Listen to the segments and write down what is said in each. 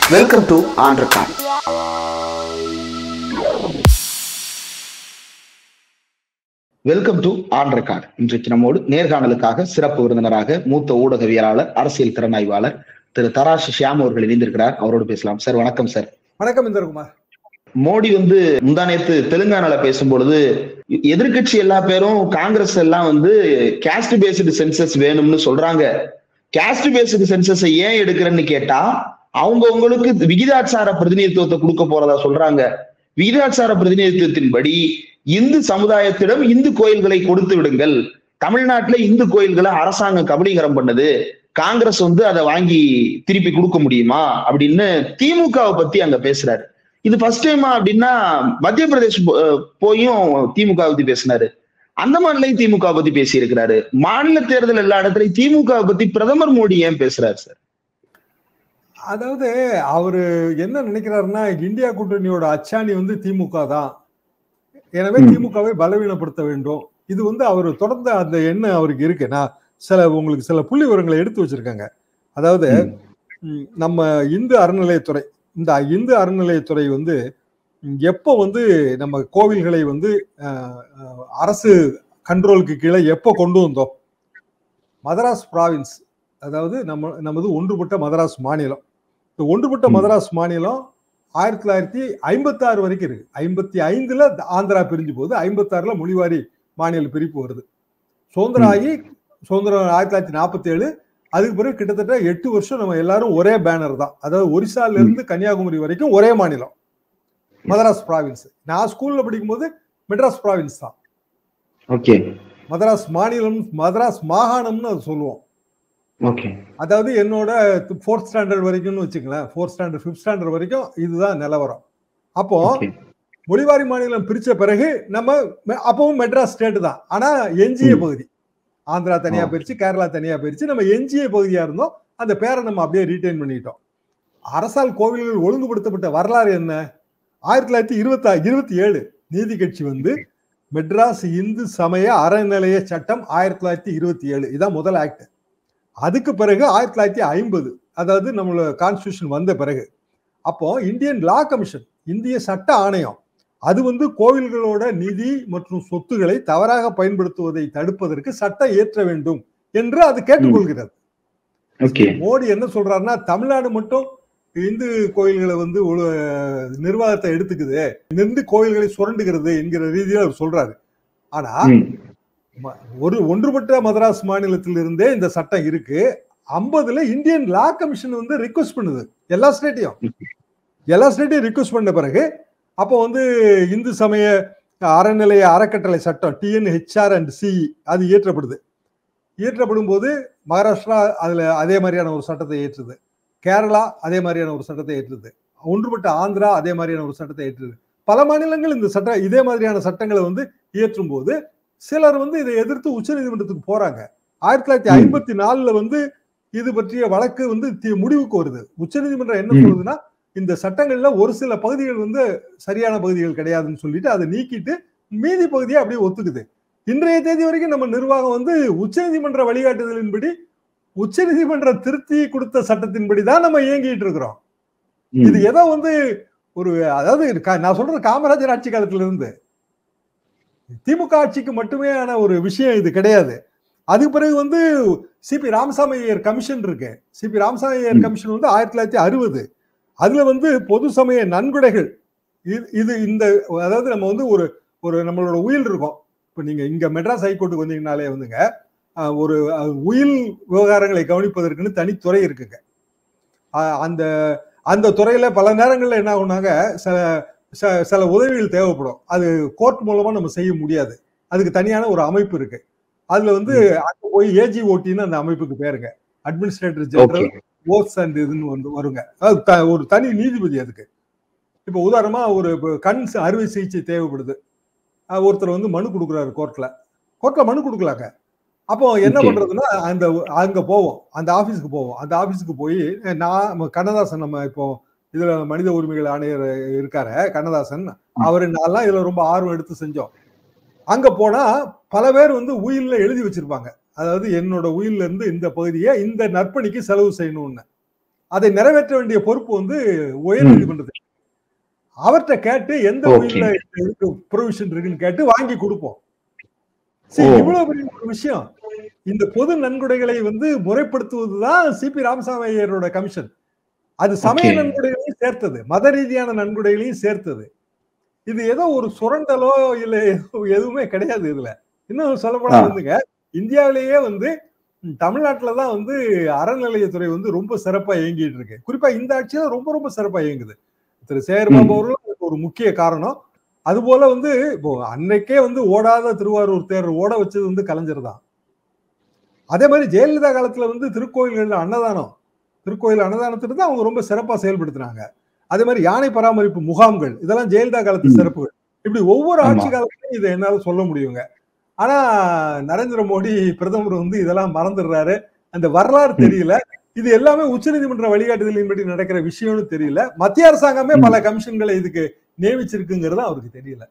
Welcome to On Record. Welcome to On Record. இன்றைக்கு நம்மோடு நேர்காணலுக்காக சிறப்பு விருந்தினராக மூத்த ஊடகவியலாளர், அரசியல் திறனாய்வாளர் திரு தராசு ஷியாம் அவர்கள் இணைந்திருக்கிறார். அவரோடு பேசலாம். சார் வணக்கம். சார் வணக்கம். இந்திரகுமார். மோடி முந்தானேத்து தெலுங்கானால பேசும்பொழுது எதிர்கட்சி எல்லா பேரும் காங்கிரஸ் எல்லாம் கேஸ்ட் பேஸ்டு சென்சஸ் வேணும்னு சொல்றாங்க. கேஸ்ட் பேஸ்டு சென்சஸ் ஏன் எடுக்கிறேன்னு கேட்டா அவங்களுக்கு விகிதாச்சார பிரதிநிதித்துவத்தை கொடுக்க போறதா சொல்றாங்க. விகிதாச்சார பிரதிநிதித்துவத்தின்படி இந்து சமுதாயத்திடம் இந்து கோயில்களை கொடுத்து விடுங்கள். தமிழ்நாட்டுல இந்து கோயில்களை அரசாங்கம் கபலீகரம் பண்ணுது, காங்கிரஸ் அதை வாங்கி திருப்பி கொடுக்க முடியுமா அப்படின்னு திமுகவை பத்தி அங்க பேசுறாரு. இது ஃபர்ஸ்ட் டைமா அப்படின்னா மத்திய பிரதேஷ் போயும் திமுக பத்தி பேசினாரு, அந்தமான்லையும் திமுக பத்தி பேசி இருக்கிறாரு. மாநில தேர்தல் எல்லா இடத்துலயும் திமுக பத்தி பிரதமர் மோடி ஏன் பேசுறாரு சார்? அதாவது அவரு என்ன நினைக்கிறாருன்னா, இந்தியா கூட்டணியோட அச்சாணி திமுக தான், எனவே திமுகவை பலவீனப்படுத்த வேண்டும். இது அவர் தொடர்ந்த அந்த எண்ணம் அவருக்கு இருக்கு. நான் உங்களுக்கு சில புள்ளி விவரங்களை எடுத்து வச்சிருக்காங்க. அதாவது நம்ம இந்து அறநிலையத்துறை, இந்த இந்து அறநிலையத்துறை எப்போ நம்ம கோவில்களை அரசு கண்ட்ரோலுக்கு கீழே எப்போ கொண்டு வந்தோம்? மதராஸ் ப்ராவின்ஸ், அதாவது நமது ஒன்றுபட்ட மதராஸ் மாநிலம். இந்த ஒன்றுபட்ட மதராஸ் மாநிலம் 1956 வரைக்கும் இருக்கு. 55ல ஆந்திரா பிரிஞ்சு போகுது, 56ல மொழிவாரி மாநில பிரிப்பு வருது. சுதந்திரம் 1947. அதுக்கு பிறகு கிட்டத்தட்ட 8 வருஷம் நம்ம எல்லாரும் ஒரே பேனர் தான். அதாவது ஒரிசால இருந்து கன்னியாகுமரி வரைக்கும் ஒரே மாநிலம், மதராஸ் ப்ராவின்ஸ். நான் ஸ்கூல்ல படிக்கும் போது மெட்ராஸ் ப்ராவின்ஸ் தான். ஓகே, மதராஸ் மாநிலம், மதராஸ் மாகாணம்னு அது சொல்லுவோம். அதாவது என்னோட 4th ஸ்டாண்டர்ட் வரைக்கும்னு வச்சுக்கலாம், 4th ஸ்டாண்டர்ட் 5th ஸ்டாண்டர்ட் வரைக்கும் இதுதான் நிலவரம். அப்போ மொழிவாரி மாநிலம் பிரிச்ச பிறகு நம்ம அப்பவும் மெட்ராஸ் ஸ்டேட் தான். ஆனா எஞ்சிய பகுதி ஆந்திரா தனியா பிரிச்சு, கேரளா தனியா பிரிச்சு, நம்ம எஞ்சிய பகுதியா இருந்தோம். அந்த பேரை நம்ம அப்படியே ரீடைன் பண்ணிட்டோம். அரசால் கோவில்கள் ஒழுங்குபடுத்தப்பட்ட வரலாறு என்ன? 1927 நீதி கட்சி மெட்ராஸ் இந்து சமய அறநிலைய சட்டம் 1927, இதான் முதல் ஆக்ட். அதுக்கு பிறகு 1950, அதாவது நம்மளோட கான்ஸ்டிடியூஷன் வந்த பிறகு, அப்போ இந்தியன் லா கமிஷன், இந்திய சட்ட ஆணையம், அது கோவில்களோட நிதி மற்றும் சொத்துக்களை தவறாக பயன்படுத்துவதை தடுப்பதற்கு சட்டம் இயற்ற வேண்டும் என்று அது கேட்டுக்கொள்கிறது. மோடி என்ன சொல்றாருன்னா, தமிழ்நாடு மட்டும் இந்து கோயில்களை நிர்வாகத்தை எடுத்துக்குது, இந்து கோயில்களை சுரண்டுகிறது என்கிற ரீதியில் அவர் சொல்றாரு. ஆனா ஒரு ஒன்றுபட்ட மதராஸ் மாநிலத்திலிருந்தே இந்த சட்டம் இருக்கு. 50ல இந்தியன் லா கமிஷன் ரிக்வெஸ்ட் பண்ணுது எல்லா ஸ்டேட்டையும் ரிக்வெஸ்ட் பண்ண பிறகு, அப்போ இந்து சமய அறநிலைய அறக்கட்டளை சட்டம் TNHR and CE அது இயற்றப்படும் போது மகாராஷ்டிரா அதுல அதே மாதிரியான ஒரு சட்டத்தை ஏற்றுது, கேரளா அதே மாதிரியான ஒரு சட்டத்தை ஏற்றுது, ஒன்றுபட்ட ஆந்திரா அதே மாதிரியான ஒரு சட்டத்தை ஏற்றுது. பல மாநிலங்கள் இந்த இதே மாதிரியான சட்டங்களை இயற்றும் போது சிலர் இதை எதிர்த்து உச்ச நீதிமன்றத்துக்கு போறாங்க. 1954ல இது பற்றிய வழக்கு முடிவுக்கு வருது. உச்ச நீதிமன்றம் என்ன சொல்லுதுன்னா, இந்த சட்டங்கள்ல ஒரு சில பகுதிகள் சரியான பகுதிகள் கிடையாதுன்னு சொல்லிட்டு அதை நீக்கிட்டு மீதி பகுதியை அப்படியே ஒத்துக்குது. இன்றைய தேதி வரைக்கும் நம்ம நிர்வாகம் உச்ச நீதிமன்ற வழிகாட்டுதலின்படி, உச்ச நீதிமன்றம் திருத்தி கொடுத்த சட்டத்தின்படி தான் நம்ம இயங்கிட்டு இருக்கிறோம். இது ஏதோ ஒரு, அதாவது நான் சொல்றது காமராஜர் ஆட்சி காலத்துல இருந்து திமுக ஆட்சிக்கு மட்டுமே ஆன ஒரு விஷயம் இது கிடையாது. அதுக்கு பிறகு சிபி ராமசாமி ஐயர் கமிஷன் இருக்கு. CP Ramaswami Iyer commission 1960. அதுல பொது சமய நன்கொடைகள், இது இந்த, அதாவது நம்ம ஒரு நம்மளோட உயில் இருக்கும். இப்ப நீங்க இங்க மெட்ராஸ் ஹைகோர்ட்டுக்கு வந்தீங்கனாலே ஒரு உயில் விவகாரங்களை கவனிப்பதற்குன்னு தனித்துறை இருக்குங்க. அந்த துறையில பல நேரங்கள்ல என்ன ஆகுனாங்க, சில உதவிகள் தேவைப்படும். அது கோர்ட் மூலமா நம்ம செய்ய முடியாது, அதுக்கு தனியான ஒரு அமைப்பு இருக்கு. அதுல அங்க போய் AGOTன்னு அந்த அமைப்புக்கு பேருங்க, அட்மினிஸ்ட்ரேட்டர் ஜெனரல் ஓர்ஸ் அண்ட் இதுன்னு வருங்க. ஒரு தனி நீதிபதி அதுக்கு. இப்ப உதாரணமா ஒரு கண் அறுவை சிகிச்சை தேவைப்படுது, ஒருத்தர் மனு கொடுக்குறாரு கோர்ட்ல மனு கொடுக்கலாங்க. அப்போ என்ன பண்றதுன்னா, அங்க போவோம், அந்த ஆபீஸுக்கு போய், நான் கண்ணதாசன், நம்ம இப்போ இதுல மனித உரிமைகள் ஆணையர் இருக்காரு கண்ணதாசன், அவரு நான்லாம் இதுல ரொம்ப ஆர்வம் எடுத்து செஞ்சோம். அங்க போனா பல பேர் உயில்ல எழுதி வச்சிருப்பாங்க, அதாவது என்னோட உயில்ல இருந்து இந்த பகுதியை இந்த நற்பணிக்கு செலவு செய்யணும்னு. அதை நிறைவேற்ற வேண்டிய பொறுப்பு வந்து உயர் நீதிமன்றத்தில். அவர்கிட்ட கேட்டு எந்த உயிரில ப்ரொவிஷன் இருக்குன்னு கேட்டு வாங்கி கொடுப்போம். இவ்வளவு பெரிய ஒரு விஷயம். இந்த பொது நன்கொடைகளை வந்து முறைப்படுத்துவதுதான் சிபி ராமசாமி ஐயரோட கமிஷன். அது சமய நன்கொடைகளையும் சேர்த்தது, மத ரீதியான நன்கொடைகளையும் சேர்த்தது. இது ஏதோ ஒரு சுரண்டலோ இல்ல எதுவுமே கிடையாது. இதுல இன்னும் சொல்லப்போனா வந்துங்க, இந்தியாவிலேயே வந்து தமிழ்நாட்டுலதான் வந்து அறநிலையத்துறை வந்து ரொம்ப சிறப்பா இயங்கிட்டு இருக்கு. குறிப்பா இந்த ஆட்சியில ரொம்ப ரொம்ப சிறப்பா இயங்குது. திரு சேகர்பாபு அவர்களும் ஒரு முக்கிய காரணம். அது போல வந்து இப்போ அன்னைக்கே வந்து ஓடாத திருவாரூர் தேர் ஓட வச்சது வந்து கலைஞர் தான். அதே மாதிரி ஜெயலலிதா காலத்துல வந்து திருக்கோயில்கள் அன்னதானம், திருக்கோயில் அன்னதானத்துக்கு தான் அவங்க ரொம்ப சிறப்பா செயல்படுத்தினாங்க. அதே மாதிரி யானை பராமரிப்பு முகாம்கள், இதெல்லாம் ஜெயலலிதா காலத்து சிறப்புகள். இப்படி ஒவ்வொரு ஆட்சி காலத்திலும் இதை என்னால சொல்ல முடியுங்க. ஆனா நரேந்திர மோடி பிரதமர் வந்து இதெல்லாம் மறந்துடுறாரு. அந்த வரலாறு தெரியல. இது எல்லாமே உச்சநீதிமன்ற வழிகாட்டுதலின்படி நடக்கிற விஷயம்னு தெரியல. மத்திய அரசாங்கமே பல கமிஷன்களை இதுக்கு நியமிச்சிருக்குங்கிறது அவருக்கு தெரியல.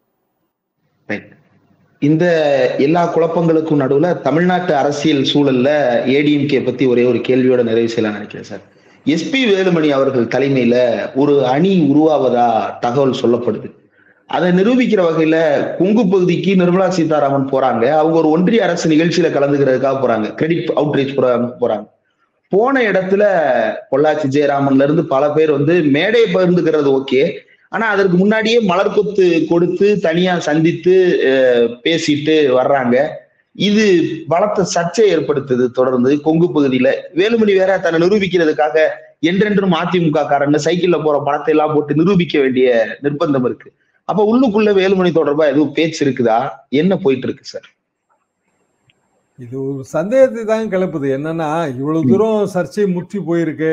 இந்த எல்லா குழப்பங்களுக்கும் நடுவுல தமிழ்நாட்டு அரசியல் சூழல்ல ஏடிஎம்கே பத்தி ஒரே ஒரு கேள்வியோட நிறைவு செய்யலாம் நினைக்கிறேன் சார். எஸ்பி வேலுமணி அவர்கள் தலைமையில ஒரு அணி உருவாவதா தகவல் சொல்லப்படுது. அதை நிரூபிக்கிற வகையில கொங்கு பகுதிக்கு நிர்மலா சீதாராமன் போறாங்க. அவங்க ஒரு ஒன்றிய அரசு நிகழ்ச்சியில கலந்துக்கிறதுக்காக போறாங்க. கிரெடிட் அவுட்ரீச் போறாங்க. போன இடத்துல பொள்ளாச்சி ஜெயராமன்ல இருந்து பல பேர் வந்து மேடை பகிர்ந்துக்கிறது ஓகே. ஆனா அதற்கு முன்னாடியே மலர் கொத்து கொடுத்து தனியா சந்தித்து பேசிட்டு வர்றாங்க. இது பலத்த சர்ச்சை ஏற்படுத்துது. தொடர்ந்து கொங்கு பகுதியில வேலுமணி வேற தன்னை நிரூபிக்கிறதுக்காக என்றென்றும் அதிமுக காரன்னு சைக்கிள்ல போற பணத்தை எல்லாம் போட்டு நிரூபிக்க வேண்டிய நிர்பந்தம் இருக்கு. அப்ப உள்ளுக்குள்ள வேலுமணி தொடர்பா எதுவும் பேச்சு இருக்குதா? என்ன போயிட்டு இருக்கு சார்? இது ஒரு சந்தேகத்தை தான் கிளப்புது. என்னன்னா, இவ்வளவு தூரம் சர்ச்சை முற்றி போயிருக்கு,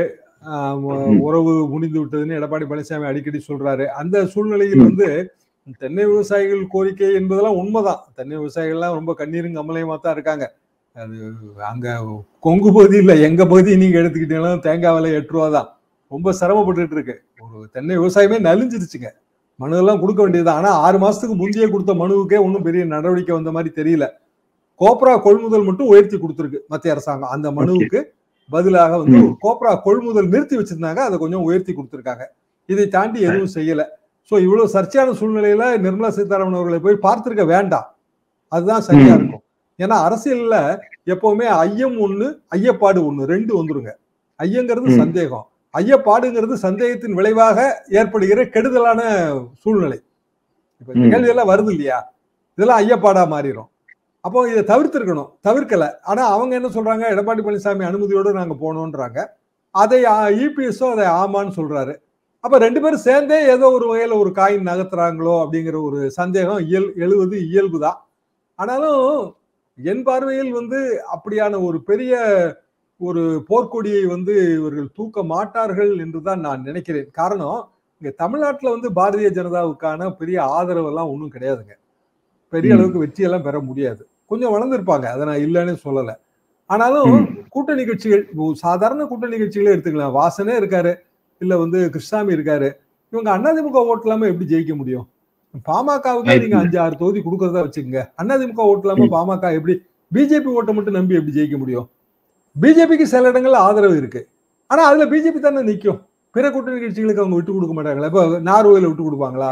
உறவு முடிந்து விட்டதுன்னு எடப்பாடி பழனிசாமி அடிக்கடி சொல்றாரு. அந்த சூழ்நிலையில் வந்து தென்னை விவசாயிகள் கோரிக்கை என்பதெல்லாம் உண்மைதான். தென்னை விவசாயிகள்லாம் ரொம்ப கண்ணீரும் கமலையுமா தான் இருக்காங்க. அது அங்க கொங்கு பகுதியில் எங்க பகுதியை நீங்க எடுத்துக்கிட்டீங்கன்னா தேங்காய் விலை 8 ரூபா தான். ரொம்ப சிரமப்பட்டு இருக்கு. ஒரு தென்னை விவசாயமே நலிஞ்சிருச்சுங்க. மனு எல்லாம் கொடுக்க வேண்டியதுதான். ஆனா 6 மாசத்துக்கு முந்தைய கொடுத்த மனுவுக்கே ஒன்றும் பெரிய நடவடிக்கை வந்த மாதிரி தெரியல. கோப்ரா கொள்முதல் மட்டும் உயர்த்தி கொடுத்துருக்கு மத்திய அரசாங்கம். அந்த மனுவுக்கு பதிலாக வந்து ஒரு கோப்ரா கொள்முதல் நிறுத்தி வச்சிருந்தாங்க, அதை கொஞ்சம் உயர்த்தி கொடுத்துருக்காங்க. இதை தாண்டி எதுவும் செய்யல. சோ இவ்வளவு சர்ச்சையான சூழ்நிலையில நிர்மலா சீதாராமன் அவர்களை போய் பார்த்திருக்க வேண்டாம். அதுதான் சரியா இருக்கும். ஏன்னா அரசியல்ல எப்பவுமே ஐயம் ஒண்ணு, ஐயப்பாடு ஒண்ணு, ரெண்டு வந்துருங்க. ஐயங்கிறது சந்தேகம், ஐயப்பாடுங்கிறது சந்தேகத்தின் விளைவாக ஏற்படுகிற கெடுதலான சூழ்நிலை. இப்ப இந்த கேள்வி எல்லாம் வருது இல்லையா, இதெல்லாம் ஐயப்பாடா மாறிடும். அப்போ இதை தவிர்த்திருக்கணும், தவிர்க்கல. ஆனா அவங்க என்ன சொல்றாங்க, எடப்பாடி பழனிசாமி அனுமதியோடு நாங்க போனோம்ன்றாங்க. அதை இபிஎஸ்ஓ அதை ஆமான்னு சொல்றாரு. அப்ப 2 பேரும் சேர்ந்தே ஏதோ ஒரு வகையில ஒரு காயின் நகர்த்துறாங்களோ அப்படிங்கிற ஒரு சந்தேகம் எழுவது இயல்புதான். ஆனாலும் என் பார்வையில் வந்து அப்படியான ஒரு பெரிய ஒரு போர்க்கொடியை வந்து இவர்கள் தூக்க மாட்டார்கள் என்றுதான் நான் நினைக்கிறேன். காரணம், இங்க தமிழ்நாட்டுல வந்து பாரதிய ஜனதாவுக்கான பெரிய ஆதரவு எல்லாம் ஒன்றும் கிடையாதுங்க. பெரிய அளவுக்கு வெற்றியெல்லாம் பெற முடியாது. கொஞ்சம் வளர்ந்துருப்பாங்க, அதை நான் இல்லைன்னு சொல்லல. ஆனாலும் கூட்டணி கட்சிகள், சாதாரண கூட்டணி கட்சிகளே எடுத்துக்கலாம். வாசனே இருக்காரு, இல்ல வந்து கிருஷ்ணசாமி இருக்காரு. இவங்க அதிமுக ஓட்டு இல்லாம எப்படி ஜெயிக்க முடியும்? பாமகவுக்கு நீங்க 5-6 தொகுதி கொடுக்கறதா வச்சுக்கோங்க. அதிமுக ஓட்டு இல்லாம பாமக எப்படி, பிஜேபி ஓட்டை மட்டும் நம்பி எப்படி ஜெயிக்க முடியும்? பிஜேபிக்கு சில இடங்கள்ல ஆதரவு இருக்கு, ஆனா அதுல பிஜேபி தானே நிக்கும். பிற கூட்டணி கட்சிகளுக்கு அவங்க விட்டு கொடுக்க மாட்டாங்களா? இப்ப நார்வேல விட்டு கொடுப்பாங்களா?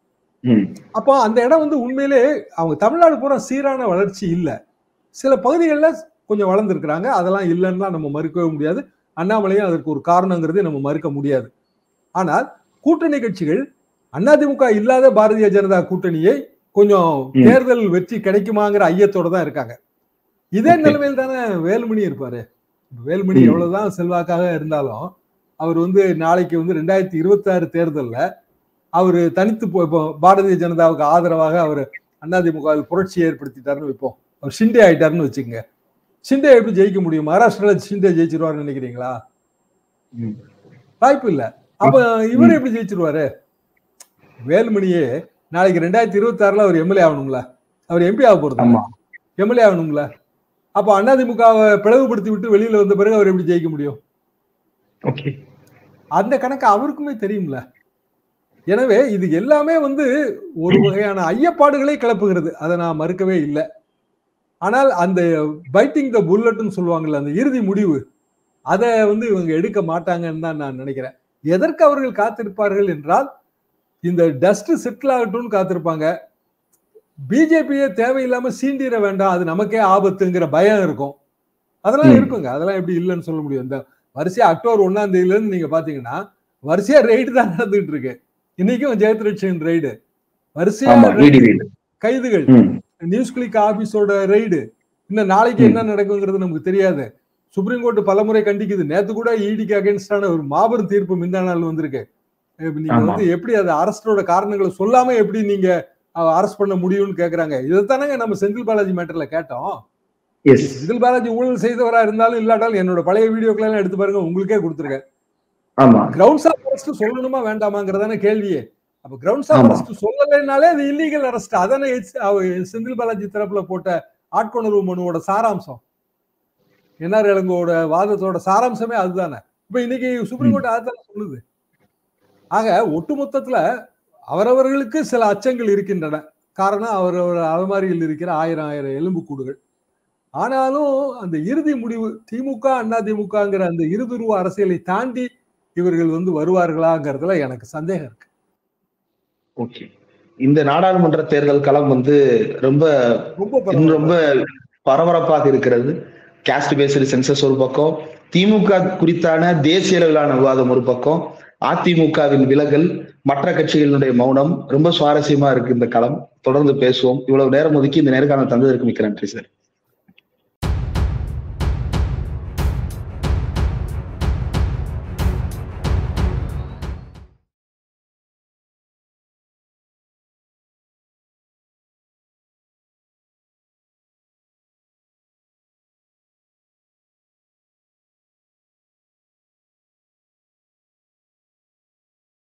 அப்போ அந்த இடம் வந்து உண்மையிலே அவங்க தமிழ்நாடு பூரா சீரான வளர்ச்சி இல்ல. சில பகுதிகளில் கொஞ்சம் வளர்ந்துருக்கிறாங்க, அதெல்லாம் இல்லைன்னா நம்ம மறுக்கவே முடியாது. அண்ணாமலையும் அதற்கு ஒரு காரணங்கிறது நம்ம மறுக்க முடியாது. ஆனால் கூட்டணி கட்சிகள் அதிமுக இல்லாத பாரதிய ஜனதா கூட்டணியை கொஞ்சம் தேர்தல் வெற்றி கிடைக்குமாங்கிற ஐயத்தோட தான் இருக்காங்க. இதே நிலைமையில் தானே வேலுமணி இருப்பாரு. வேலுமணி எவ்வளவுதான் செல்வாக்காக இருந்தாலும் அவர் வந்து நாளைக்கு வந்து 2026 தேர்தல்ல அவரு தனித்து பாரதிய ஜனதாவுக்கு ஆதரவாக அவர் அதிமுகவில் புரட்சி ஏற்படுத்திட்டாருன்னு வைப்போம். அவர் ஷிண்டே ஆயிட்டாருன்னு வச்சுக்கோங்க. ஷிண்டே எப்படி ஜெயிக்க முடியும்? மகாராஷ்டிரால ஷிண்டே ஜெயிச்சிருவாருன்னு நினைக்கிறீங்களா? வாய்ப்பு இல்ல. அப்ப இவர் எப்படி ஜெயிச்சிருவாரு? வேலுமணியே நாளைக்கு 2026 அவர் எம்எல்ஏ ஆகணுங்களா? அவர் எம்பி ஆக போறது, எம்எல்ஏ ஆகணுங்களா? அப்ப அதிமுகவை பிளவுபடுத்தி விட்டு வெளியில வந்த பிறகு அவர் எப்படி ஜெயிக்க முடியும்? அந்த கணக்கு அவருக்குமே தெரியும்ல. எனவே இது எல்லாமே வந்து ஒரு வகையான ஐயப்பாடுகளை கிளப்புகிறது, அதை நான் மறுக்கவே இல்லை. ஆனால் அந்த பைட்டிங் த புல்லட்னு சொல்லுவாங்கல்ல, அந்த இறுதி முடிவு, அதை இவங்க எடுக்க மாட்டாங்கன்னு தான் நான் நினைக்கிறேன். எதற்கு அவர்கள் காத்திருப்பார்கள் என்றால், இந்த டஸ்ட் செட்டில் ஆகட்டும்னு காத்திருப்பாங்க. பிஜேபியை தேவையில்லாம சீண்டிட வேண்டாம், அது நமக்கே ஆபத்துங்கிற பயம் இருக்கும். அதெல்லாம் இருக்குங்க, அதெல்லாம் எப்படி இல்லைன்னு சொல்ல முடியும். இந்த வரிசையா அக்டோபர் 1ஆம் தேதியில இருந்து நீங்க பாத்தீங்கன்னா வரிசையா ரெய்டு தான் நடந்துட்டு இருக்கு. இன்னைக்கும் ஜெயத்ரட்சன் ரெய்டு, வரிசையா கைதுகள், நியூஸ் கிளிக் ஆபீஸோட ரெய்டு. இன்னும் நாளைக்கு என்ன நடக்குங்கிறது நமக்கு தெரியாது. சுப்ரீம் கோர்ட் பலமுறை கண்டிக்குது. நேத்து கூட இடிக்கு அகைன்ஸ்டான ஒரு மாபெரும் தீர்ப்பு முந்தா நாள் வந்திருக்கு. நீங்க எப்படி அது அரஸ்டோட காரணங்களை சொல்லாம எப்படி நீங்க அரெஸ்ட் பண்ண முடியும்னு கேக்குறாங்க. இதைத்தானங்க நம்ம செந்தில் பாலாஜி மேட்டர்ல கேட்டோம். செந்தில் பாலாஜி ஊழல் செய்தவரா இருந்தாலும் இல்லாட்டாலும் என்னோட பழைய வீடியோக்கள் எல்லாம் எடுத்து பாருங்க, உங்களுக்கே கொடுத்துருக்கேன். கிரவுண்ட்ஸ் ஆஃப் அரெஸ்ட் சொல்லணுமா வேண்டாமாங்கிறதான கேள்வியே. அப்ப கிரவுண்ட்ஸ் ஆஃப் அரெஸ்ட் சொல்லலைனாலே அது இல்லீகல் அரெஸ்ட். அதானே செந்தில் பாலாஜி தரப்புல போட்ட ஆட்கொணர்வு மனுவோட சாராம்சம். என்ஆர் இளங்கோட வாதத்தோட சாராம்சமே அதுதானே. இப்ப இன்னைக்கு சுப்ரீம் கோர்ட் அதுதான் சொல்லுது. ஆக ஒட்டுமொத்தத்துல அவரவர்களுக்கு சில அச்சங்கள் இருக்கின்றன. காரணம் அவரவர் அலமாரியில் இருக்கிற ஆயிரம் எலும்புக்கூடுகள். ஆனாலும் அந்த இறுதி முடிவு திமுக அதிமுகங்கிற அந்த இருதுருவ அரசியலை தாண்டி இவர்கள் வருவார்களாங்கிறதுல எனக்கு சந்தேகம் இருக்கு. ஓகே, இந்த நாடாளுமன்ற தேர்தல் களம் ரொம்ப ரொம்ப பரபரப்பாக இருக்கிறது. காஸ்ட் பேஸ்டு சென்சஸ் ஒரு பக்கம், திமுக குறித்தான தேசிய அளவிலான விவாதம் ஒரு பக்கம், அதிமுகவின் விலகல், மற்ற கட்சிகளுடைய மௌனம், ரொம்ப சுவாரஸ்யமா இருக்கு இந்த களம். தொடர்ந்து பேசுவோம். இவ்வளவு நேரம் ஒதுக்கி இந்த நேர்காணல் தந்ததற்கு மிக்க நன்றி சார்.